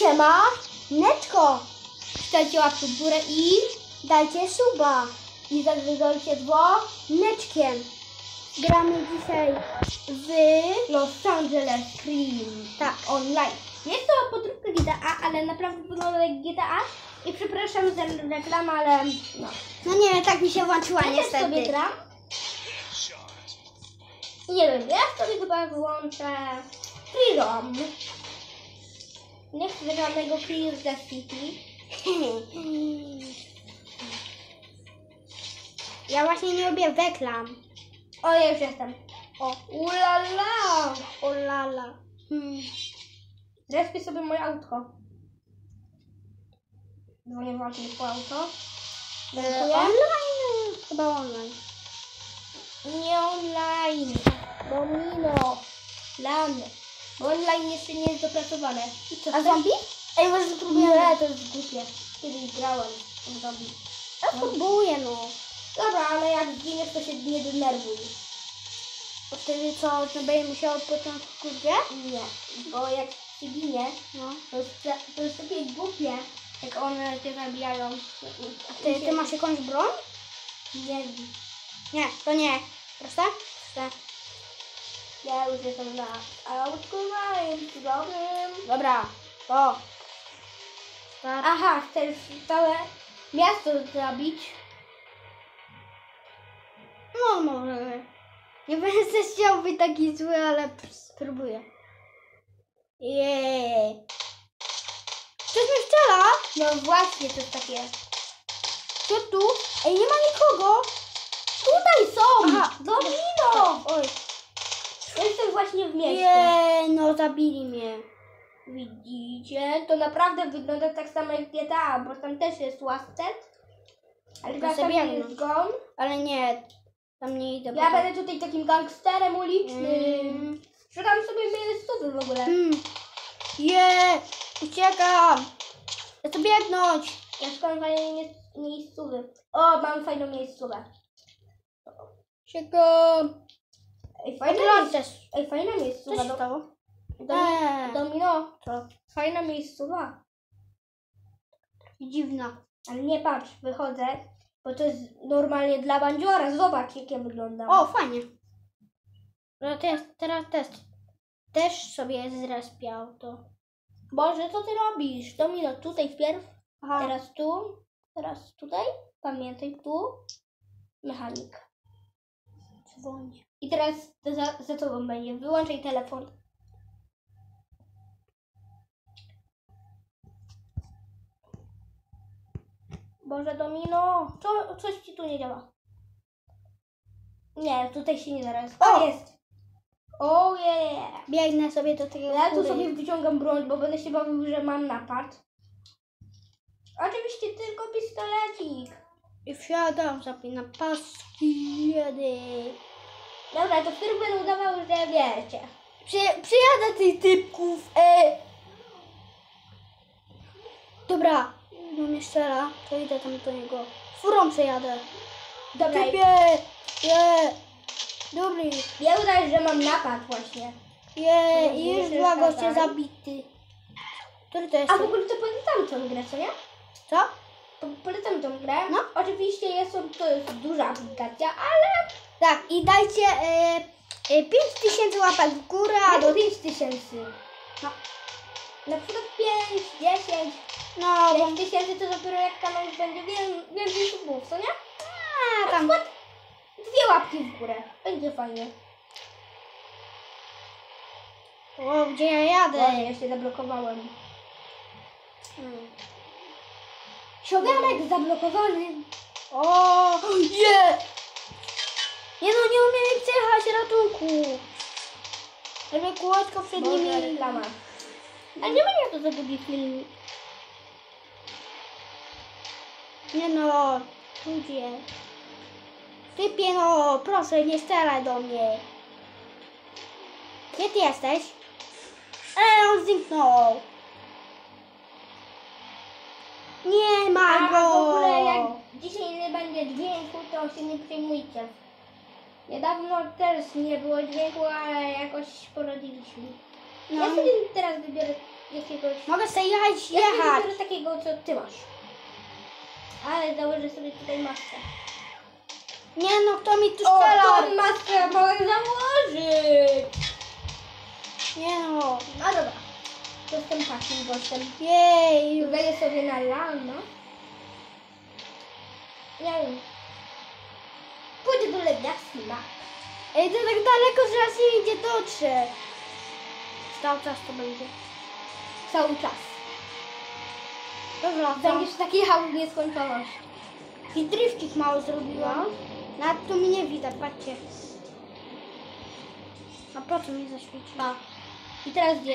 Siema, Neczko. Dajcie łapkę w górę i dajcie suba. I zagrywajcie dzwoneczkiem. Gramy dzisiaj w Los Angeles Cream. Tak, online. Jest to podróbka GTA, ale naprawdę wygląda jak GTA. I przepraszam za reklamę, ale no. No nie, tak mi się włączyła niestety. Ja sobie gram. Nie wiem, ja sobie chyba wyłączę Freedom. Nie chcę żadnego Clear the City. Ja właśnie nie lubię reklam. O, ja już jestem. O, ulala. Ulala. Respię sobie moje autko. Dzwonię właśnie po auto. Online. Chyba online. Nie online. Domino. Lamy. Bo online jeszcze nie jest dopracowane. A zombie? Ej, może spróbujemy. Nie, to jest głupie. Kiedyś grałem w zombie. Ja spróbuję, no. Dobra, ale jak zginiesz, to się nie denerwuj. Bo wtedy co, to będzie musiał od początku grać? Nie, bo jak się ginie, no, to jest takie głupie, jak one się zabijają. A ty masz jakąś broń? Nie. Nie, to nie. Proste? Proste. Ja już jestem na autku dobrym. Dobra, to. Start. Aha, chcesz całe miasto zabić? No może. Nie będę chciał być taki zły, ale spróbuję. Jeee. Ktoś mnie strzela? No właśnie, to jest takie. Co tu? Ej, nie ma nikogo. Tutaj są. Aha, domino. Oj. Jestem właśnie w mieście. Nie, no zabili mnie. Widzicie? To naprawdę wygląda tak samo jak GTA, bo tam też jest Wasted. Ale tam jest gon. Ale nie, tam nie idę. Ja będę tutaj takim gangsterem ulicznym. Szukam sobie miejscowy w ogóle. Uciekam. Ja chcę biegnąć. Ja szukam fajnej miejscowy. O, mam fajną miejscówę. Uciekam. Ej, fajna miejscowa. Co się stało? Domino. Co? Fajna miejscowa. Dziwna. Ale nie patrz, wychodzę, bo to jest normalnie dla bandziora. Zobacz, jak ja wyglądam. O, fajnie. No teraz też sobie zrespiał to. Boże, co ty robisz? Domino, tutaj wpierw. Aha. Teraz tu. Teraz tutaj. Pamiętaj, tu. Mechanik. Dzwonię. I teraz za tobą będzie. Wyłączaj telefon. Boże, Domino, coś ci tu nie działa. Nie, tutaj się nie da. O, jest! Oh yeah! Biegnę sobie do tego. Ja tu sobie wyciągam broń, bo będę się bawił, że mam napad. Oczywiście tylko pistolecik. I wsiadam, zapinam paski, jedy. Dobra, to wtedy będę udawał, że wiecie. Przyjadę tych typków, Dobra, no mnie strzela, to idę tam do niego. Furą przejadę. Dobra. Typie! Dobry. Ja udaję, że mam napad właśnie. I już dwa goście zabity. Który to jest? A w ogóle to polecam tą grę, co nie? Co? Polecam tą grę. No. Oczywiście to jest duża aplikacja, ale... Tak, i dajcie 5000 łapek w górę. Do 5000. No. Na przykład 5, 10. No, 5000 to dopiero jak kanał już będzie więcej subów, co nie? Tam. Na przykład 2 łapki w górę. Będzie fajnie. O, gdzie ja jadę? Ja się zablokowałem. Sioganek zablokowany. O, nie! Nie no, nie umiem przejechać, ratunku. Żeby kółeczko przed nimi. Reklama. A nie będzie to za długi film. Nie no, ludzie. Typie no, proszę nie strzelaj do mnie. Gdzie ty jesteś? On zniknął. Nie ma go. W ogóle jak dzisiaj nie będzie dźwięku, to się nie przejmujcie. Niedawno też nie było dźwięku, ale jakoś poradziliśmy. No. Ja sobie teraz wybiorę jakiegoś... Mogę sobie jechać. Ja sobie takiego, co ty masz. Ale założę sobie tutaj maskę. Nie no, kto mi tu O, strzela? tą maskę mogę założyć. Nie no. No dobra. To jestem takim gościem. Jej. Wejdę sobie na lano. Nie wiem. Pójdę do Lewiasna. Ej, to tak daleko, że raz nie idzie dotrze. Cały czas to będzie. Cały czas. Dobra, Będziesz taki jechał w nieskończoność. i driftik mało zrobiłam. Nawet tu mi nie widać, patrzcie. A po co mi zaświeciła? I teraz gdzie?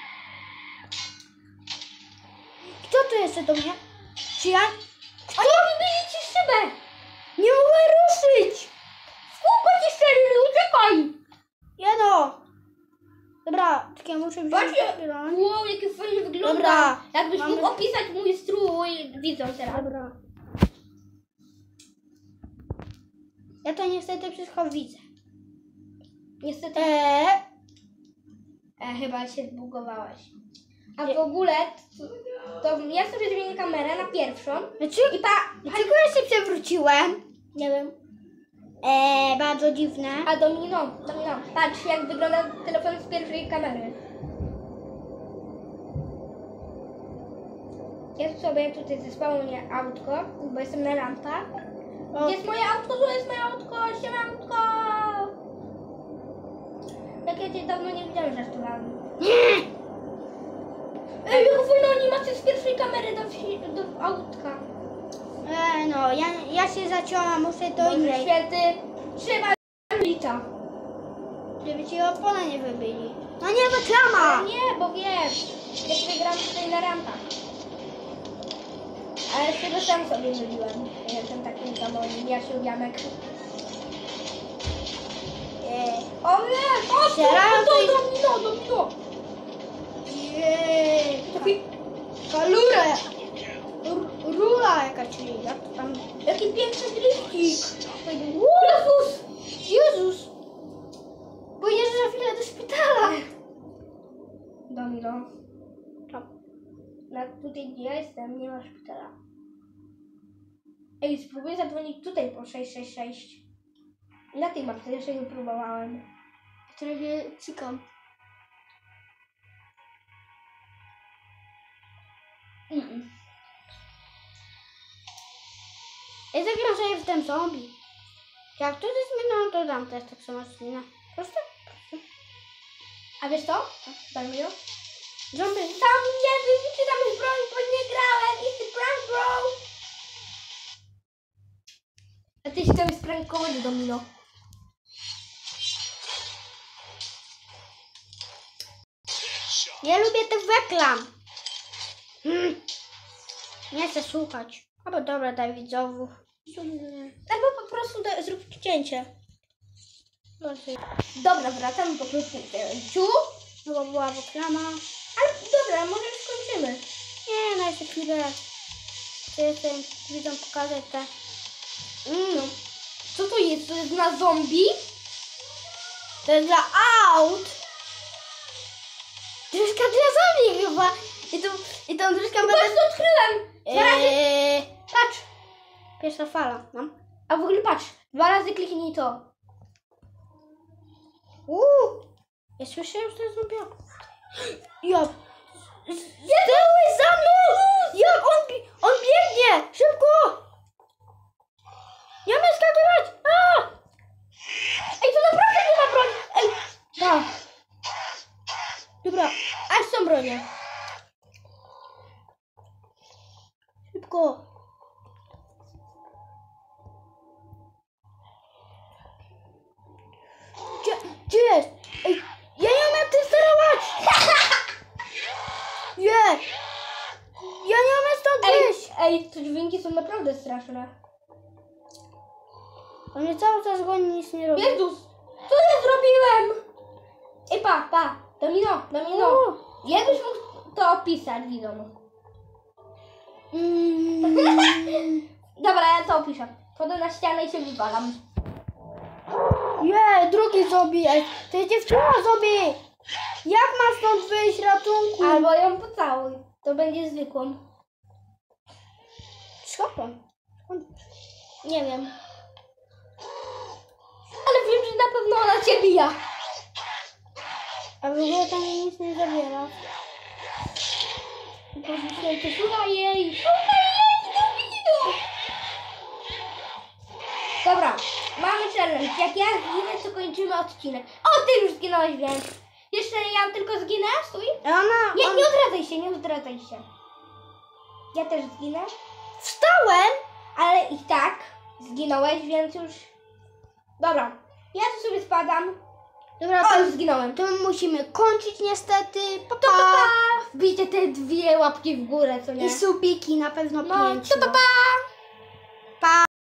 Kto tu jeszcze do mnie? Czy ja? O nie, wybili ci szybę! Nie mogę ruszyć! Kółko ci szczerze, uciekaj! Jeno! Dobra, tylko ja muszę wziąć Właśnie, papieron. wow, jakie fajnie wygląda. Dobra, Jakbyś mamy- mógł opisać mój strój, widzą teraz. Dobra. Ja to niestety wszystko widzę. Niestety, chyba się zbugowałeś. A w ogóle, to ja sobie zmienię kamerę na pierwszą. I Dlaczego ja się przewróciłem? nie wiem. Bardzo dziwne. A Domino, patrz jak wygląda telefon z pierwszej kamery. Jest sobie tutaj zespawnuję autko, bo jestem na rampach. O, Gdzie jest moje autko? Tu jest moje autko! Siemanko! Jak ja cię dawno nie widziałem, żartowałem. Ej, jaka fajna animacja z pierwszej kamery do autka. no, ja się zaciąłam, muszę do Boże innej. święty, trzeba lica. Żeby ci opona nie wybili. No nie, reklama! Ale nie, bo wiesz, ja sobie gram tutaj na rampach. Ale z tego sam sobie wybiłem. Ja jestem takim zamonim, ja się Janek. O nie, o Strzelają to tutaj- domino. Jej, Taki, kalura! Rula jaka, czyli jak to tam... jaki piękny driftik. Jezus! Jezus! Pójdziesz za chwilę do szpitala. Domino. Tam. Tutaj gdzie ja jestem, nie ma szpitala. Ej, spróbuję zadzwonić tutaj po 666. Na tej mapce jeszcze nie próbowałem. Którego cikam. Ja zagram sobie w ten zombie. Jak to jest zmienione, to dam też tak samo zmiana. Proste? A wiesz co? Domino? Zombie. Tam nie wiem, czy tam jest broń, bo nie grałem. It's a prank, bro. A ty się tam sprankować, Domino. Ja lubię tych reklam. Nie chcę słuchać. Albo dobra, daj widzowów. Albo po prostu zrób cięcie. Dobra, wracamy po prostu do cięciu. No bo była reklama. Ale dobra, może już skończymy. Nie, no jeszcze chwilę. Chcę jeszcze widzom pokazać te. Co to jest? To jest na zombie? To jest dla aut. Troszkę dla zombie chyba. I tą troszkę Patrz, to odkryłem! Dwa razy, patrz! Pierwsza fala, no. A w ogóle patrz, 2 razy kliknij to. Ja słyszałem, że to jest zombiak. Ja. Zdejmuj za mną! Jak on biegnie! Szybko! Ja mam skakiwać! A! Ej, to naprawdę nie ma broni! Ej, Tak. Dobra, aż są bronie. szybko. Gdzie jest? Ej, ja nie umiem tym sterować! Nie! Ja nie umiem stąd wyjść! Ej, te dźwięki są naprawdę straszne. On mnie cały czas goni, nic nie robi. Jezus, co ja zrobiłem? Ej, pa, Domino. Jakbyś mógł to opisać, widzom. Dobra, ja to opiszę. Wchodzę na ścianę i się wywalam. Drugi zombie jest. To jest dziewczyna zombie. Jak masz stąd wyjść, ratunku? Albo ją pocałuj. To będzie zwykłą. Skąd? Nie wiem. Ale wiem, że na pewno ona cię bija. A w ogóle tam jej nic nie zabiera. Boże święty, słuchaj jej. Słuchaj jej, Domino. Dobra, mamy challenge. Jak ja zginę, to kończymy odcinek. O, ty już zginąłeś, więc. Jeszcze ja tylko zginę? Stój. Nie odradzaj się, nie odradzaj się. Ja też zginę. Wstałem! Ale i tak zginąłeś, więc już... Dobra, ja tu sobie spadam. Dobra, O, to, już zginąłem. to musimy kończyć niestety. Pa, To pa, pa. pa. Wbijcie te 2 łapki w górę, co nie? I subiki na pewno No, 5. to pa, pa. Pa!